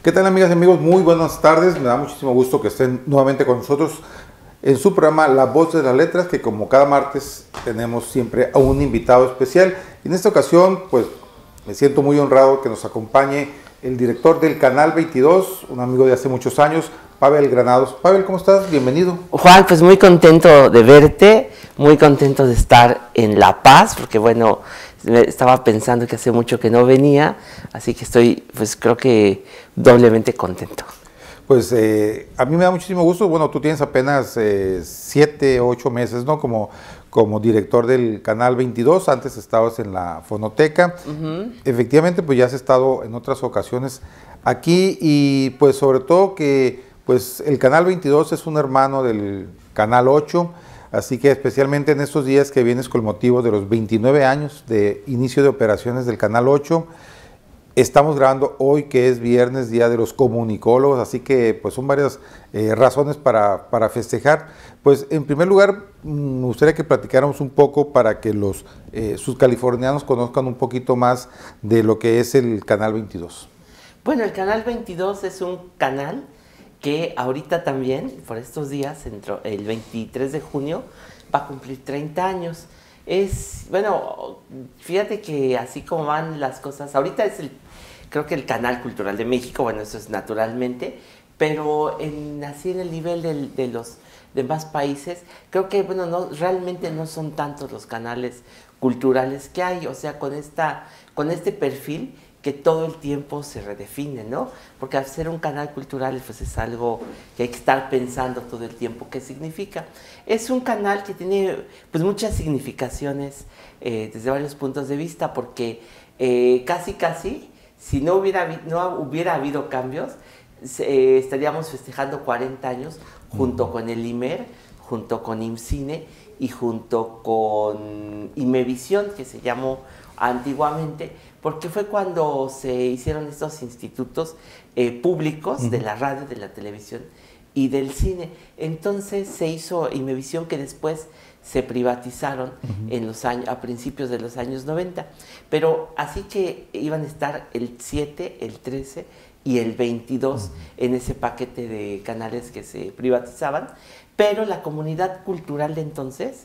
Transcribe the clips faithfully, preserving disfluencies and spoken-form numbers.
¿Qué tal, amigas y amigos? Muy buenas tardes. Me da muchísimo gusto que estén nuevamente con nosotros en su programa La Voz de las Letras, que como cada martes tenemos siempre a un invitado especial. Y en esta ocasión, pues me siento muy honrado que nos acompañe el director del Canal veintidós, un amigo de hace muchos años, Pavel Granados. Pavel, ¿cómo estás? Bienvenido. Juan, pues muy contento de verte, muy contento de estar en La Paz, porque bueno, estaba pensando que hace mucho que no venía, así que estoy, pues creo que doblemente contento. Pues eh, a mí me da muchísimo gusto. Bueno, tú tienes apenas eh, siete, ocho meses, ¿no? Como, como director del Canal veintidós, antes estabas en la Fonoteca. Uh-huh. Efectivamente, pues ya has estado en otras ocasiones aquí y pues sobre todo que pues el Canal veintidós es un hermano del Canal ocho, así que especialmente en estos días que vienes con el motivo de los veintinueve años de inicio de operaciones del Canal ocho, estamos grabando hoy que es viernes, Día de los Comunicólogos, así que pues son varias eh, razones para, para festejar. Pues en primer lugar, me gustaría que platicáramos un poco para que los eh, subcalifornianos conozcan un poquito más de lo que es el Canal veintidós. Bueno, el Canal veintidós es un canal que ahorita también, por estos días, el veintitrés de junio, va a cumplir treinta años. Es, bueno, fíjate que así como van las cosas, ahorita es el, creo que el Canal Cultural de México, bueno, eso es naturalmente, pero en, así en el nivel de, de los demás países, creo que, bueno, no, realmente no son tantos los canales culturales que hay, o sea, con, esta, con este perfil que todo el tiempo se redefine, ¿no? Porque al ser un canal cultural, pues es algo que hay que estar pensando todo el tiempo qué significa. Es un canal que tiene pues muchas significaciones eh, desde varios puntos de vista, porque eh, casi casi, si no hubiera, no hubiera habido cambios, eh, estaríamos festejando cuarenta años junto con el IMER, junto con IMCINE y junto con IMEVISIón, que se llamó antiguamente, porque fue cuando se hicieron estos institutos eh, públicos uh-huh. de la radio, de la televisión y del cine. Entonces se hizo IMEVISIón, que después se privatizaron uh-huh. en los años, a principios de los años noventa. Pero así que iban a estar el siete, el trece y el veintidós uh-huh. en ese paquete de canales que se privatizaban, pero la comunidad cultural de entonces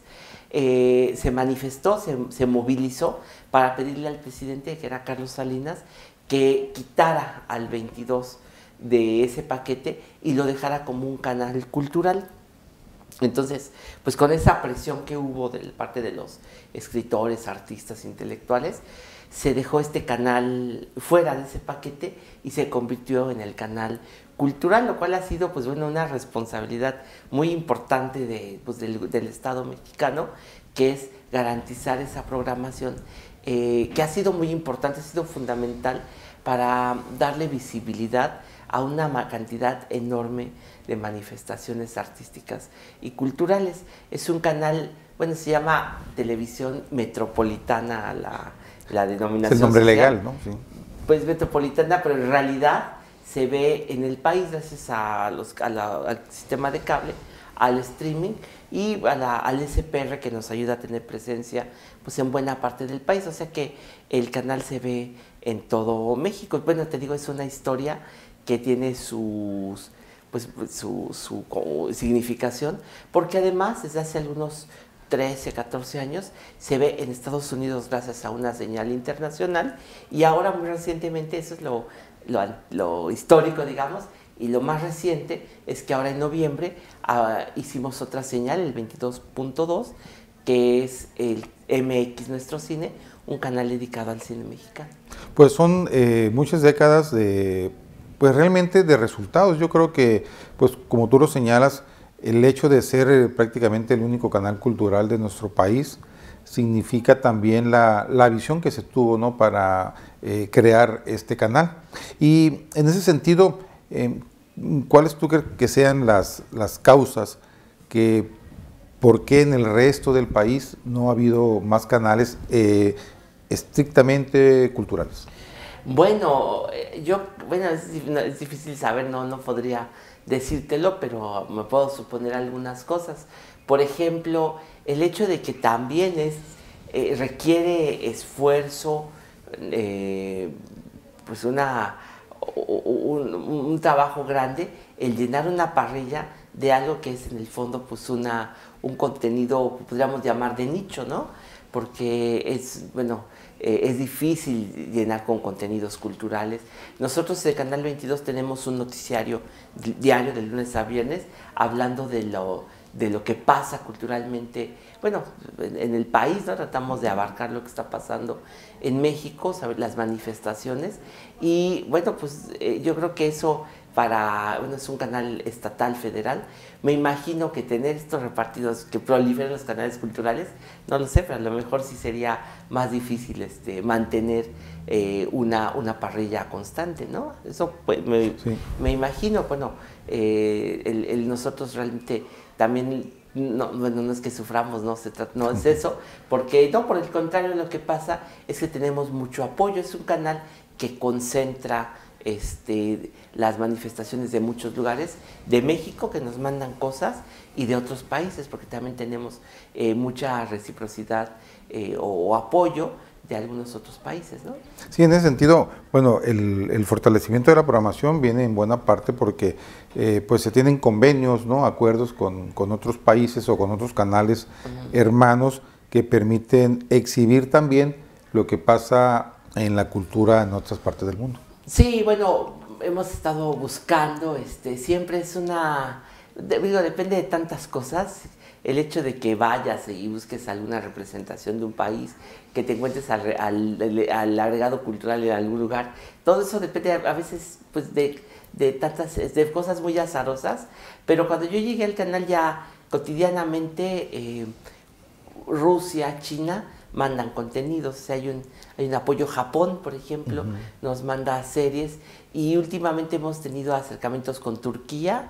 eh, se manifestó, se, se movilizó para pedirle al presidente, que era Carlos Salinas, que quitara al veintidós de ese paquete y lo dejara como un canal cultural. Entonces, pues con esa presión que hubo de parte de los escritores, artistas, intelectuales, se dejó este canal fuera de ese paquete y se convirtió en el canal cultural, lo cual ha sido pues bueno una responsabilidad muy importante de, pues, del, del Estado mexicano, que es garantizar esa programación eh, que ha sido muy importante, ha sido fundamental para darle visibilidad a una cantidad enorme de manifestaciones artísticas y culturales. Es un canal, bueno, se llama Televisión Metropolitana, la, la denominación. Es el nombre social, legal, ¿no? Sí. Pues metropolitana, pero en realidad se ve en el país gracias a los, a la, al sistema de cable, al streaming y a la, al S P R, que nos ayuda a tener presencia pues, en buena parte del país. O sea que el canal se ve en todo México. Bueno, te digo, es una historia que tiene sus, pues, su, su, su significación, porque además desde hace algunos trece, catorce años se ve en Estados Unidos gracias a una señal internacional, y ahora muy recientemente, eso es lo, lo, lo histórico, digamos, y lo más reciente es que ahora en noviembre uh, hicimos otra señal, el veintidós punto dos, que es el M X Nuestro Cine, un canal dedicado al cine mexicano. Pues son eh, muchas décadas de, pues realmente de resultados. Yo creo que, pues como tú lo señalas, el hecho de ser eh, prácticamente el único canal cultural de nuestro país significa también la, la visión que se tuvo, ¿no? para eh, crear este canal. Y en ese sentido, eh, ¿cuáles tú crees que sean las, las causas que por qué en el resto del país no ha habido más canales eh, estrictamente culturales? Bueno, yo, bueno, es, es difícil saber, no, no podría decírtelo, pero me puedo suponer algunas cosas. Por ejemplo, el hecho de que también es, eh, requiere esfuerzo, eh, pues una un, un trabajo grande el llenar una parrilla de algo que es en el fondo pues una, un contenido, podríamos llamar de nicho, ¿no? Porque es, bueno, eh, es difícil llenar con contenidos culturales. Nosotros en Canal veintidós tenemos un noticiario diario de lunes a viernes hablando de lo, de lo que pasa culturalmente, bueno, en, en el país, ¿no? Tratamos de abarcar lo que está pasando en México, saber las manifestaciones y bueno, pues eh, yo creo que eso para, bueno, es un canal estatal, federal. Me imagino que tener estos repartidos, que proliferen los canales culturales, no lo sé, pero a lo mejor sí sería más difícil este, mantener eh, una, una parrilla constante, ¿no? Eso pues, me, sí. me imagino, bueno, eh, el, el nosotros realmente también, no, bueno, no es que suframos, no, se trata, no es eso, porque no, por el contrario, lo que pasa es que tenemos mucho apoyo, es un canal que concentra Este, las manifestaciones de muchos lugares de México que nos mandan cosas y de otros países porque también tenemos eh, mucha reciprocidad eh, o, o apoyo de algunos otros países, ¿no? Sí, en ese sentido, bueno, el, el fortalecimiento de la programación viene en buena parte porque eh, pues se tienen convenios, ¿no? Acuerdos con, con otros países o con otros canales uh-huh. hermanos que permiten exhibir también lo que pasa en la cultura en otras partes del mundo. Sí, bueno, hemos estado buscando, este, siempre es una, digo, depende de tantas cosas, el hecho de que vayas y busques alguna representación de un país, que te encuentres al, al, al agregado cultural en algún lugar, todo eso depende a veces pues de, de tantas, de cosas muy azarosas, pero cuando yo llegué al canal ya cotidianamente, eh, Rusia, China, mandan contenidos, o sea, hay un, hay un apoyo. Japón, por ejemplo, uh-huh. nos manda series y últimamente hemos tenido acercamientos con Turquía,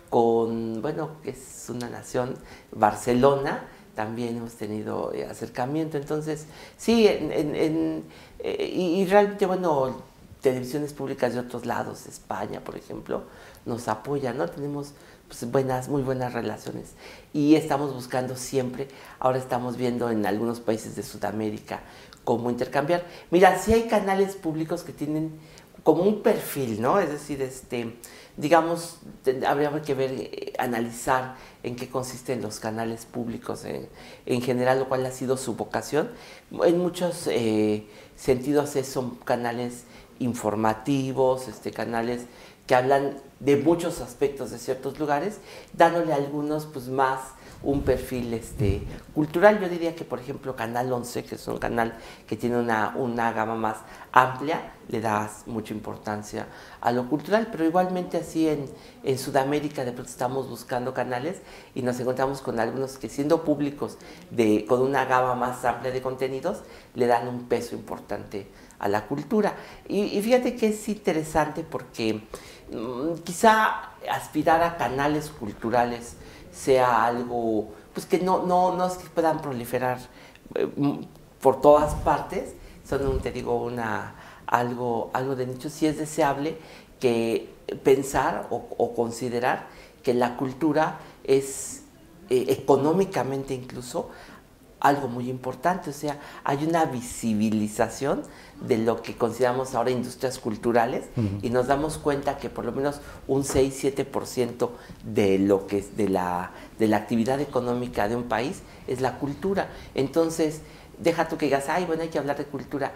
con, bueno, que es una nación, Barcelona, también hemos tenido eh, acercamiento, entonces, sí, en, en, en, eh, y, y realmente, bueno, televisiones públicas de otros lados, España, por ejemplo, nos apoyan, ¿no? Tenemos pues, buenas, muy buenas relaciones y estamos buscando siempre, ahora estamos viendo en algunos países de Sudamérica cómo intercambiar. Mira, sí hay canales públicos que tienen como un perfil, ¿no? Es decir, este, digamos, habría que ver, eh, analizar en qué consisten los canales públicos en, en general, lo cual ha sido su vocación. En muchos eh, sentidos son canales informativos, este, canales que hablan de muchos aspectos de ciertos lugares, dándole a algunos pues más un perfil este, cultural. Yo diría que, por ejemplo, Canal once, que es un canal que tiene una, una gama más amplia, le da mucha importancia a lo cultural, pero igualmente así en, en Sudamérica de pronto estamos buscando canales y nos encontramos con algunos que, siendo públicos de, con una gama más amplia de contenidos, le dan un peso importante a la cultura. Y, y fíjate que es interesante porque mmm, quizá aspirar a canales culturales sea algo pues que no, no, no es que puedan proliferar eh, por todas partes, son, un, te digo, una, algo, algo de nicho. Sí es deseable que pensar o, o considerar que la cultura es eh, económicamente incluso algo muy importante, o sea, hay una visibilización de lo que consideramos ahora industrias culturales uh-huh. y nos damos cuenta que por lo menos un seis a siete por ciento de lo que es de la, de la actividad económica de un país es la cultura. Entonces, deja tú que digas, ay, bueno, hay que hablar de cultura.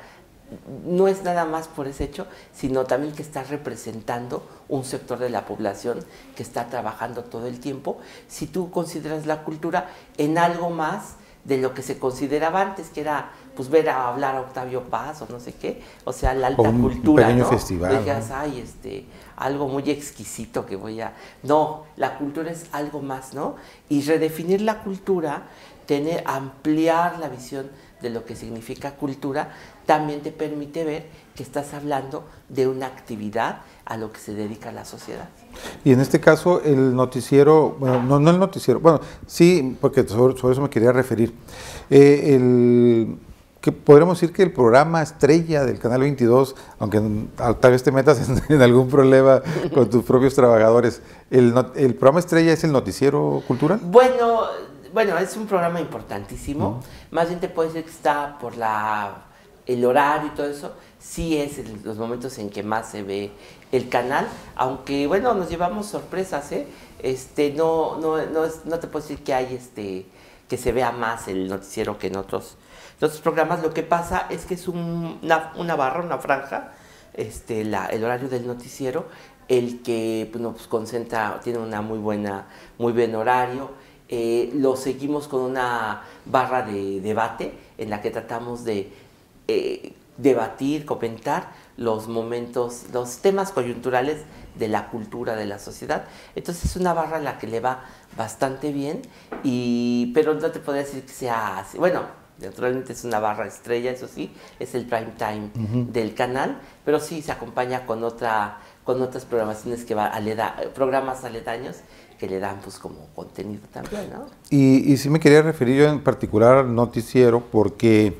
No es nada más por ese hecho, sino también que estás representando un sector de la población que está trabajando todo el tiempo. Si tú consideras la cultura en algo más de lo que se consideraba antes, que era pues ver a hablar a Octavio Paz o no sé qué, o sea, la alta un cultura, pequeño ¿no? festival, digas, ¿no? ay, este, algo muy exquisito que voy a... No, la cultura es algo más, ¿no? Y redefinir la cultura, tener, ampliar la visión de lo que significa cultura, también te permite ver que estás hablando de una actividad a lo que se dedica la sociedad. Y en este caso el noticiero, bueno, no, no el noticiero, bueno, sí, porque sobre, sobre eso me quería referir. Eh, el, que podríamos decir que el programa estrella del Canal veintidós, aunque tal vez te metas en, en algún problema con tus propios trabajadores, el, el programa estrella es el noticiero cultural. Bueno, bueno, es un programa importantísimo, uh-huh. más bien te puedo decir que está por la el horario y todo eso, sí es el, los momentos en que más se ve el canal, aunque bueno, nos llevamos sorpresas, ¿eh? Este, no, no, no, es, no te puedo decir que hay este, que se vea más el noticiero que en otros, en otros programas. Lo que pasa es que es un, una, una barra, una franja, este, la, el horario del noticiero, el que pues, nos concentra, tiene una muy buena, muy buen horario. Eh, lo seguimos con una barra de debate en la que tratamos de eh, debatir, comentar los momentos, los temas coyunturales de la cultura de la sociedad. Entonces es una barra a la que le va bastante bien, y, pero no te podría decir que sea así. Bueno, naturalmente es una barra estrella, eso sí, es el prime time uh-huh. del canal, pero sí se acompaña con otra, con otras programaciones que va aleda, programas aledaños que le dan pues como contenido también, ¿no? Y, y sí me quería referir yo en particular al noticiero porque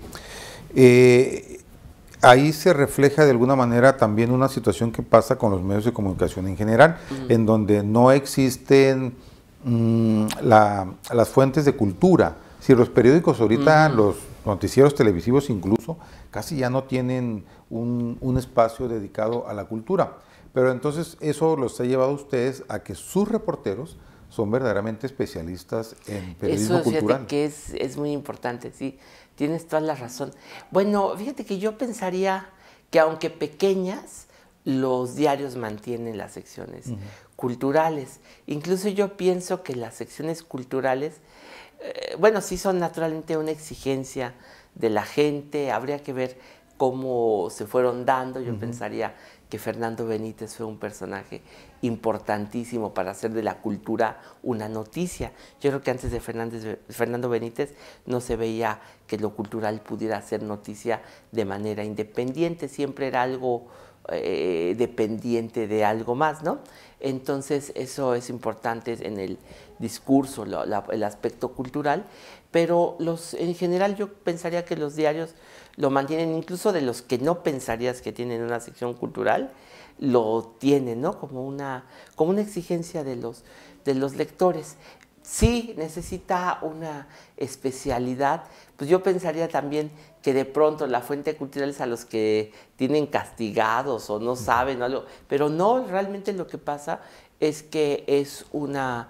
eh, ahí se refleja de alguna manera también una situación que pasa con los medios de comunicación en general, uh-huh. en donde no existen mmm, la, las fuentes de cultura. Si los periódicos ahorita, uh-huh. los noticieros televisivos incluso, casi ya no tienen un, un espacio dedicado a la cultura. Pero entonces eso los ha llevado a ustedes a que sus reporteros son verdaderamente especialistas en periodismo eso, cultural. Fíjate que es, es muy importante, sí, tienes toda la razón. Bueno, fíjate que yo pensaría que aunque pequeñas, los diarios mantienen las secciones uh-huh. culturales. Incluso yo pienso que las secciones culturales, eh, bueno, sí son naturalmente una exigencia de la gente, habría que ver cómo se fueron dando. Yo uh-huh. pensaría que Fernando Benítez fue un personaje importantísimo para hacer de la cultura una noticia. Yo creo que antes de Fernández, Fernando Benítez no se veía que lo cultural pudiera ser noticia de manera independiente, siempre era algo eh, dependiente de algo más, ¿no? Entonces eso es importante en el discurso, lo, la, el aspecto cultural, pero los, en general yo pensaría que los diarios lo mantienen, incluso de los que no pensarías que tienen una sección cultural, lo tienen, ¿no? Como una, como una exigencia de los, de los lectores. Sí necesita una especialidad, pues yo pensaría también que de pronto la fuente cultural es a los que tienen castigados o no saben o algo, pero no, realmente lo que pasa es que es una,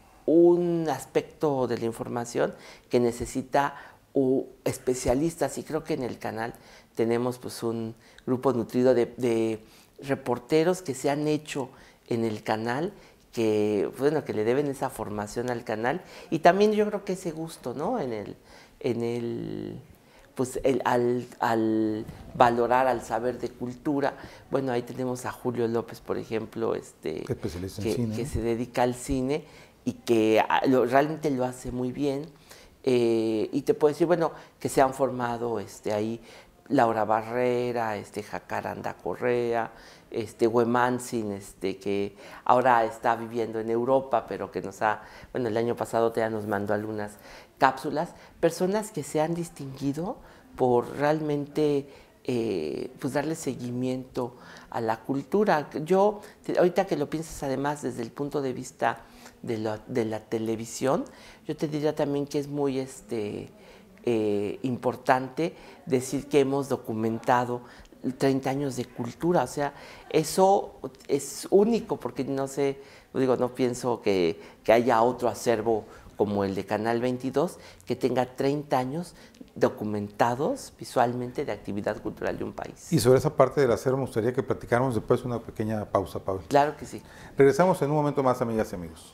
un aspecto de la información que necesita o especialistas, y creo que en el canal tenemos pues un grupo nutrido de, de reporteros que se han hecho en el canal, que bueno, que le deben esa formación al canal, y también yo creo que ese gusto, ¿no? En el, en el pues el, al, al valorar, al saber de cultura. Bueno, ahí tenemos a Julio López, por ejemplo, este, especialista que, en cine, que ¿no? se dedica al cine y que lo, realmente lo hace muy bien. Eh, y te puedo decir, bueno, que se han formado este, ahí Laura Barrera, este, Jacaranda Correa, este, Huemanzin, este, que ahora está viviendo en Europa, pero que nos ha, bueno, el año pasado ya nos mandó algunas cápsulas, personas que se han distinguido por realmente eh, pues darle seguimiento a la cultura. Yo, ahorita que lo piensas además desde el punto de vista de la, de la televisión, yo te diría también que es muy este, eh, importante decir que hemos documentado treinta años de cultura, o sea, eso es único, porque no sé, digo, no pienso que, que haya otro acervo como el de Canal veintidós que tenga treinta años documentados visualmente de actividad cultural de un país. Y sobre esa parte del acervo me gustaría que platicáramos después de una pequeña pausa, Pavel. Claro que sí. Regresamos en un momento más, amigas y amigos.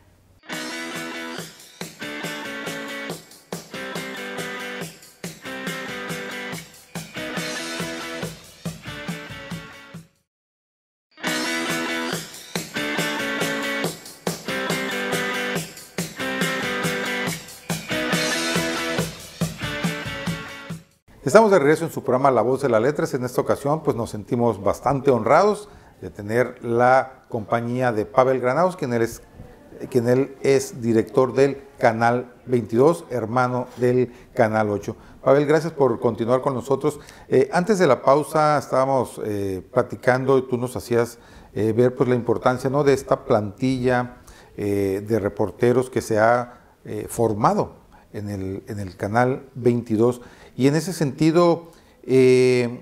Estamos de regreso en su programa La Voz de las Letras. En esta ocasión pues nos sentimos bastante honrados de tener la compañía de Pavel Granados, quien él es, quien él es director del Canal veintidós, hermano del Canal ocho. Pavel, gracias por continuar con nosotros. Eh, antes de la pausa estábamos eh, platicando y tú nos hacías eh, ver pues la importancia, ¿no?, de esta plantilla eh, de reporteros que se ha eh, formado en el, en el Canal veintidós. Y en ese sentido, Eh,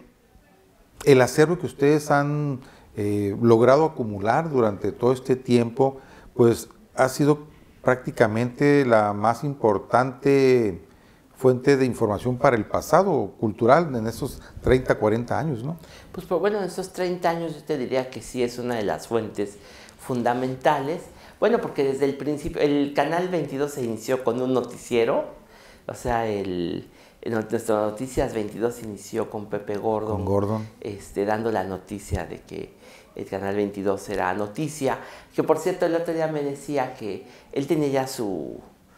el acervo que ustedes han eh, logrado acumular durante todo este tiempo, pues ha sido prácticamente la más importante fuente de información para el pasado cultural en esos treinta, cuarenta años, ¿no? Pues, pues bueno, en estos treinta años yo te diría que sí es una de las fuentes fundamentales. Bueno, porque desde el principio, el Canal veintidós se inició con un noticiero, o sea, el, el nuestro Noticias veintidós inició con Pepe Gordon, Con Gordon. Este, dando la noticia de que el Canal veintidós era noticia, que por cierto el otro día me decía que él tenía ya su,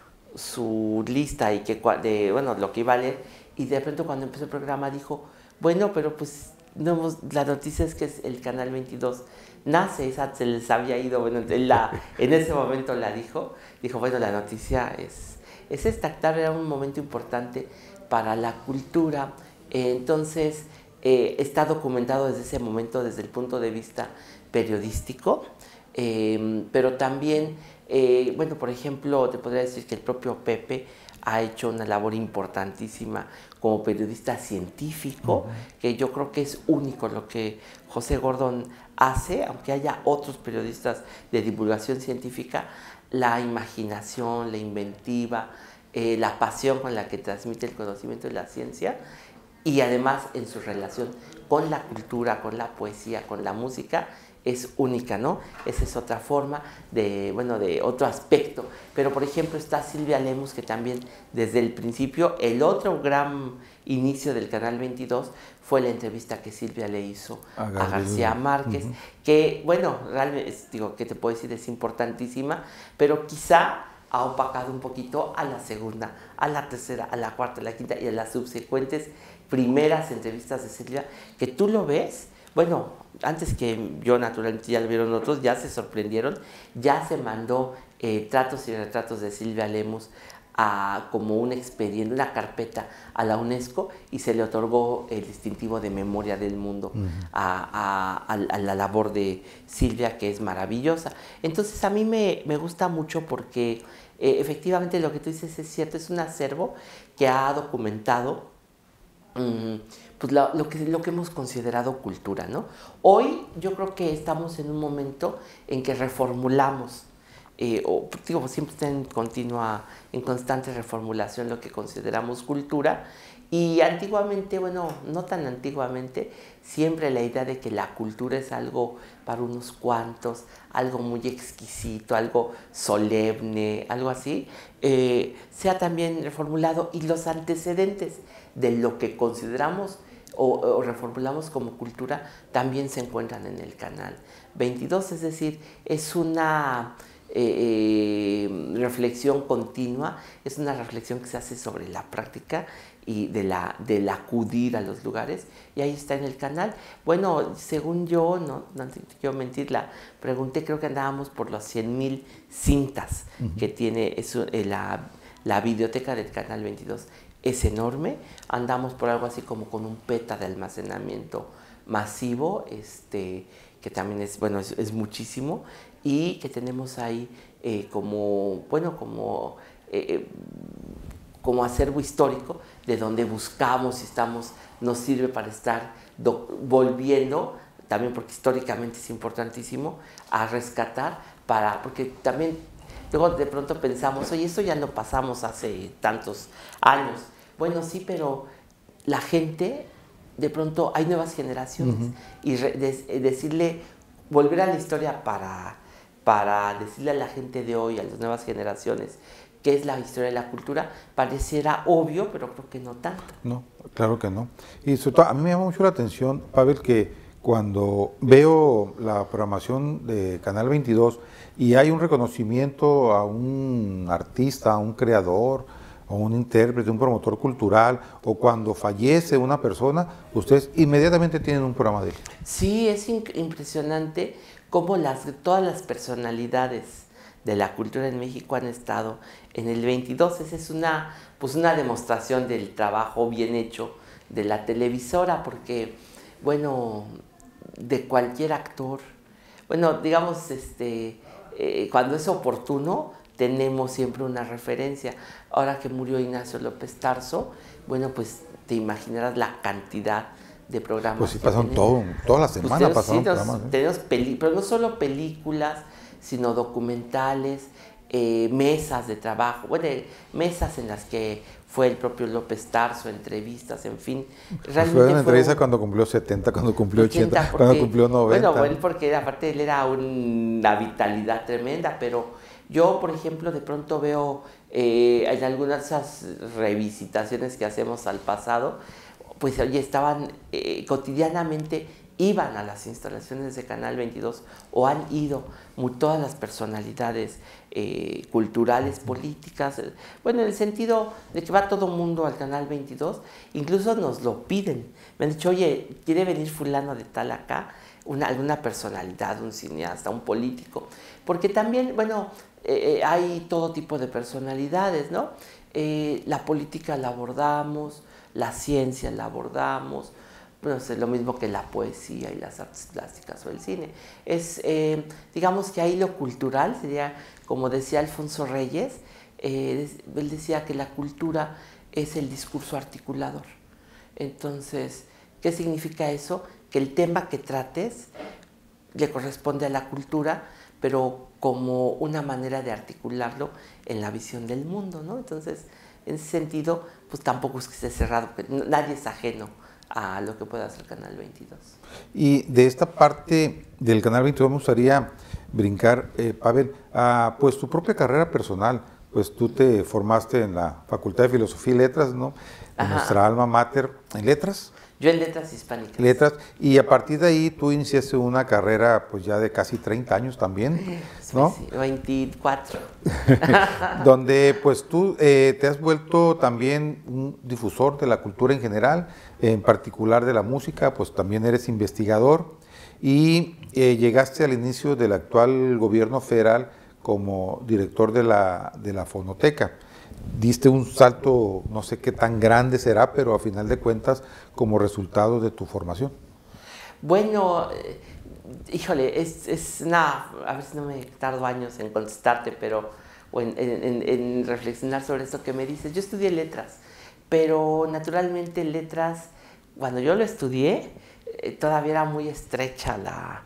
su lista y que, de, bueno, lo que iba a leer, y de pronto cuando empezó el programa dijo, bueno, pero pues no hemos, la noticia es que el Canal veintidós nace, esa se les había ido, bueno, él la, en ese momento la dijo, dijo, bueno, la noticia es, es esta, era un momento importante para la cultura, eh, entonces eh, está documentado desde ese momento, desde el punto de vista periodístico, eh, pero también, eh, bueno, por ejemplo, te podría decir que el propio Pepe ha hecho una labor importantísima como periodista científico, uh-huh. que yo creo que es único lo que José Gordon hace, aunque haya otros periodistas de divulgación científica, la imaginación, la inventiva, eh, la pasión con la que transmite el conocimiento de la ciencia, y además en su relación con la cultura, con la poesía, con la música, es única, ¿no? Esa es otra forma de, bueno, de otro aspecto. Pero, por ejemplo, está Silvia Lemus, que también desde el principio, el otro gran inicio del Canal veintidós fue la entrevista que Silvia le hizo a, a García Márquez, uh-huh. que, bueno, realmente, digo, que te puedo decir, es importantísima, pero quizá ha opacado un poquito a la segunda, a la tercera, a la cuarta, a la quinta y a las subsecuentes primeras entrevistas de Silvia, que tú lo ves. Bueno, antes que yo, naturalmente, ya lo vieron otros, ya se sorprendieron, ya se mandó eh, tratos y retratos de Silvia Lemus a, como un expediente, una carpeta a la UNESCO, y se le otorgó el distintivo de Memoria del Mundo uh-huh. a, a, a la labor de Silvia, que es maravillosa. Entonces a mí me, me gusta mucho porque eh, efectivamente lo que tú dices es cierto, es un acervo que ha documentado um, pues lo, lo, que, lo que hemos considerado cultura, ¿no? Hoy yo creo que estamos en un momento en que reformulamos, eh, o digo, siempre está en continua, en constante reformulación lo que consideramos cultura, y antiguamente, bueno, no tan antiguamente, siempre la idea de que la cultura es algo para unos cuantos, algo muy exquisito, algo solemne, algo así, eh, se ha también reformulado, y los antecedentes de lo que consideramos o, o reformulamos como cultura también se encuentran en el Canal veintidós, es decir, es una eh, eh, reflexión continua, es una reflexión que se hace sobre la práctica y de la, del acudir a los lugares, y ahí está en el canal. Bueno, según yo, no, no te quiero mentir, la pregunté, creo que andábamos por los cien mil cintas uh-huh. que tiene eso, eh, la, la videoteca del Canal veintidós. Es enorme, andamos por algo así como con un peta de almacenamiento masivo, este, que también es, bueno, es, es muchísimo, y que tenemos ahí eh, como, bueno, como, eh, como acervo histórico, de donde buscamos y estamos, nos sirve para estar do, volviendo, también porque históricamente es importantísimo, a rescatar, para, porque también luego de pronto pensamos, oye, esto ya lo pasamos hace tantos años. Bueno, sí, pero la gente, de pronto hay nuevas generaciones, uh-huh. y re, de, decirle, volver a la historia para, para decirle a la gente de hoy, a las nuevas generaciones, qué es la historia de la cultura, pareciera obvio, pero creo que no tanto. No, claro que no. Y sobre todo, a mí me llama mucho la atención, Pavel, que cuando veo la programación de Canal veintidós y hay un reconocimiento a un artista, a un creador, o un intérprete, un promotor cultural, o cuando fallece una persona, ustedes inmediatamente tienen un programa de él. Sí, es impresionante cómo las, todas las personalidades de la cultura en México han estado en el veintidós. Esa es una, pues una demostración del trabajo bien hecho de la televisora, porque, bueno, de cualquier actor, bueno, digamos, este, eh, cuando es oportuno, tenemos siempre una referencia. Ahora que murió Ignacio López Tarso, bueno, pues te imaginarás la cantidad de programas. Pues sí, pasaron todo, toda la semana pues pasaron sí, programas. Nos, ¿eh? Tenemos peli pero no solo películas, sino documentales, eh, mesas de trabajo, bueno, mesas en las que fue el propio López Tarso, entrevistas, en fin. Pues Realmente fue una fue entrevista un, cuando cumplió setenta, cuando cumplió ochenta, porque, cuando cumplió noventa. Bueno, él porque aparte él era una vitalidad tremenda, pero yo, por ejemplo, de pronto veo eh, en algunas de esas revisitaciones que hacemos al pasado, pues oye, estaban eh, cotidianamente, iban a las instalaciones de Canal veintidós o han ido muy, todas las personalidades eh, culturales, políticas, eh, bueno, en el sentido de que va todo mundo al Canal veintidós, incluso nos lo piden. Me han dicho, oye, ¿quiere venir fulano de tal acá? Una, alguna personalidad, un cineasta, un político. Porque también, bueno, eh, hay todo tipo de personalidades, ¿no? Eh, la política la abordamos, la ciencia la abordamos, bueno, es lo mismo que la poesía y las artes plásticas o el cine. Es, eh, digamos que ahí lo cultural sería, como decía Alfonso Reyes, eh, él decía que la cultura es el discurso articulador. Entonces, ¿qué significa eso? Que el tema que trates le corresponde a la cultura, pero como una manera de articularlo en la visión del mundo, ¿no? Entonces, en ese sentido, pues tampoco es que esté cerrado, porque nadie es ajeno a lo que pueda hacer Canal veintidós. Y de esta parte del Canal veintidós me gustaría brincar, eh, Pavel, a pues tu propia carrera personal. Pues tú te formaste en la Facultad de Filosofía y Letras, ¿no? En Ajá. nuestra alma mater en Letras. Yo en Letras Hispánicas. Letras, y a partir de ahí tú iniciaste una carrera pues ya de casi treinta años también, ¿no? Sí, veinticuatro. Donde pues tú eh, te has vuelto también un difusor de la cultura en general, en particular de la música, pues también eres investigador y eh, llegaste al inicio del actual gobierno federal como director de la, de la Fonoteca. Diste un salto, no sé qué tan grande será, pero a final de cuentas, como resultado de tu formación. Bueno, eh, híjole, es, es nada, a ver si no me tardo años en contestarte, pero, o en, en, en reflexionar sobre esto que me dices. Yo estudié letras, pero naturalmente letras, cuando yo lo estudié, eh, todavía era muy estrecha la,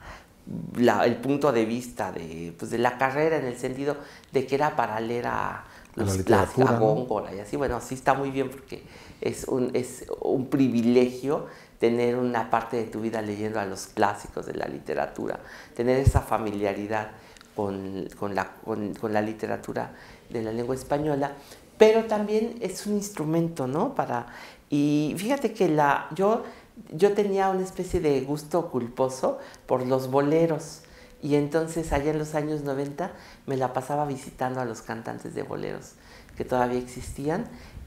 la, el punto de vista de, pues, de la carrera, en el sentido de que era para leer a los clásicos, a Góngora, ¿no? Y así, bueno, sí está muy bien porque es un, es un privilegio tener una parte de tu vida leyendo a los clásicos de la literatura, tener esa familiaridad con, con, la, con, con la literatura de la lengua española, pero también es un instrumento, ¿no? Para, y fíjate que la, yo, yo tenía una especie de gusto culposo por los boleros. Y entonces allá en los años noventa me la pasaba visitando a los cantantes de boleros que todavía existían.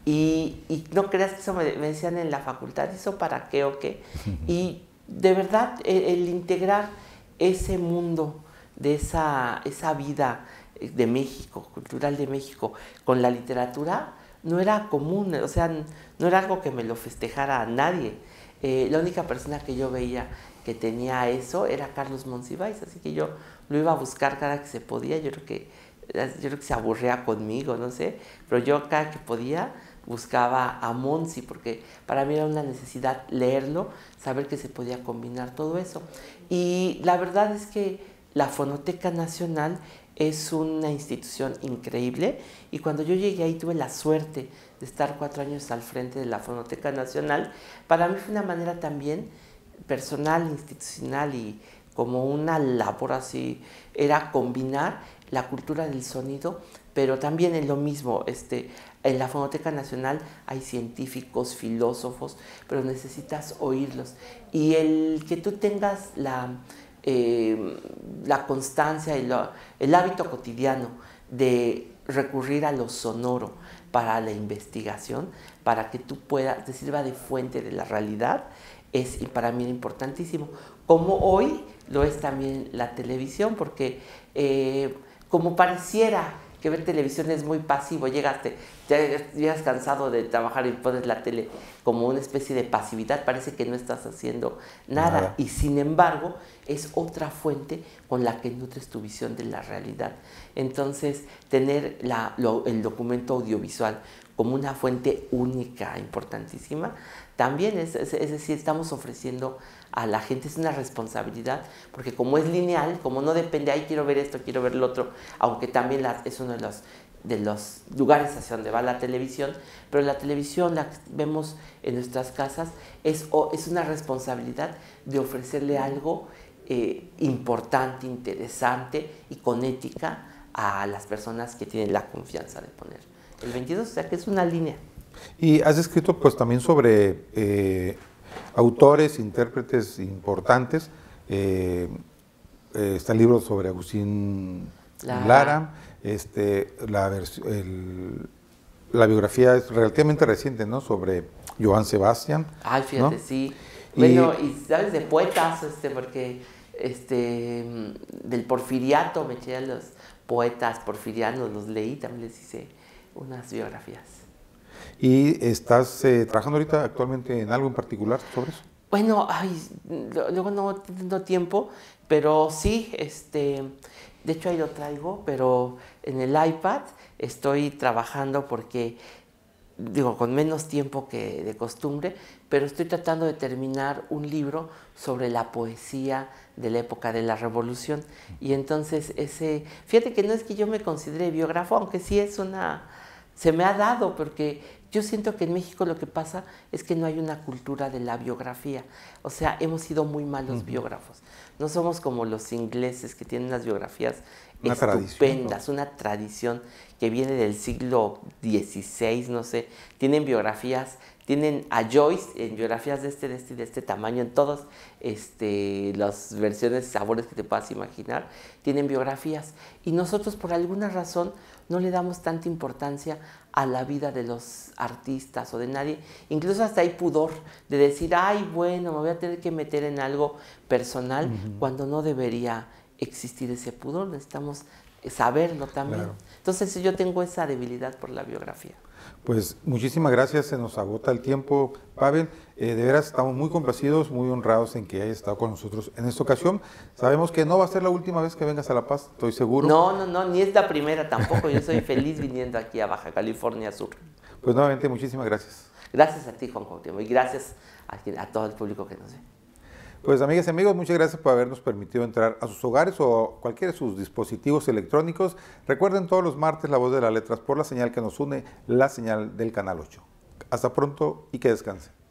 Y, y no creas que eso me, me decían en la facultad, ¿eso para qué o qué? Y de verdad el, el integrar ese mundo de esa, esa vida de México, cultural de México, con la literatura, no era común, o sea, no era algo que me lo festejara a nadie. Eh, la única persona que yo veía que tenía eso era Carlos Monsiváis, así que yo lo iba a buscar cada que se podía. Yo creo que, yo creo que se aburría conmigo, no sé, pero yo cada que podía buscaba a Monsi, porque para mí era una necesidad leerlo, saber que se podía combinar todo eso. Y la verdad es que la Fonoteca Nacional es una institución increíble, y cuando yo llegué ahí tuve la suerte de estar cuatro años al frente de la Fonoteca Nacional. Para mí fue una manera también personal, institucional, y como una labor así, era combinar la cultura del sonido, pero también en lo mismo, este, en la Fonoteca Nacional hay científicos, filósofos, pero necesitas oírlos. Y el que tú tengas la, eh, la constancia y lo, el hábito cotidiano de recurrir a lo sonoro para la investigación, para que tú puedas, te sirva de fuente de la realidad, es para mí importantísimo. Como hoy lo es también la televisión, porque eh, como pareciera que ver televisión es muy pasivo, llegaste, ya llegas cansado de trabajar y pones la tele como una especie de pasividad, parece que no estás haciendo nada, nada. Y sin embargo es otra fuente con la que nutres tu visión de la realidad. Entonces tener la, lo, el documento audiovisual como una fuente única, importantísima, también es, es, es decir, estamos ofreciendo a la gente, es una responsabilidad, porque como es lineal, como no depende, ay, quiero ver esto, quiero ver lo otro, aunque también la, es uno de los, de los lugares hacia donde va la televisión, pero la televisión la vemos en nuestras casas, es, o, es una responsabilidad de ofrecerle algo eh, importante, interesante y con ética a las personas que tienen la confianza de poner el veintidós, o sea que es una línea. Y has escrito pues también sobre eh, autores, intérpretes importantes. Eh, eh, está el libro sobre Agustín Lara, Lara este, la, el, la biografía es relativamente reciente, ¿no? Sobre Johann Sebastian. Ay, fíjate, ¿no? Sí. Bueno, y, y sabes de poetas, este, porque este, del porfiriato me eché a los poetas porfirianos, los leí, también les hice unas biografías. ¿Y estás eh, trabajando ahorita actualmente en algo en particular sobre eso? Bueno, ay, luego no tengo tiempo, pero sí, este, de hecho ahí lo traigo, pero en el iPad estoy trabajando porque, digo, con menos tiempo que de costumbre, pero estoy tratando de terminar un libro sobre la poesía de la época de la Revolución. Y entonces ese, fíjate que no es que yo me considere biógrafo, aunque sí es una, se me ha dado, porque yo siento que en México lo que pasa es que no hay una cultura de la biografía. O sea, hemos sido muy malos uh-huh. biógrafos. No somos como los ingleses que tienen unas biografías una estupendas, tradición, ¿no? Una tradición que viene del siglo dieciséis, no sé. Tienen biografías, tienen a Joyce en biografías de este, de este, de este tamaño, en todas este, las versiones, sabores que te puedas imaginar, tienen biografías. Y nosotros por alguna razón no le damos tanta importancia a la vida de los artistas o de nadie. Incluso hasta hay pudor de decir, ay, bueno, me voy a tener que meter en algo personal, uh-huh. cuando no debería existir ese pudor. Necesitamos saberlo también. Claro. Entonces yo tengo esa debilidad por la biografía. Pues muchísimas gracias, se nos agota el tiempo, Pavel. Eh, de veras estamos muy complacidos, muy honrados en que hayas estado con nosotros en esta ocasión. Sabemos que no va a ser la última vez que vengas a La Paz, estoy seguro. No, no, no, ni es la primera tampoco. Yo soy feliz viniendo aquí a Baja California Sur. Pues nuevamente muchísimas gracias. Gracias a ti, Juan Cuauhtémoc, y gracias a, a todo el público que nos ve. Pues amigas y amigos, muchas gracias por habernos permitido entrar a sus hogares o cualquiera de sus dispositivos electrónicos. Recuerden todos los martes La Voz de las Letras por la señal que nos une, la señal del Canal ocho. Hasta pronto y que descansen.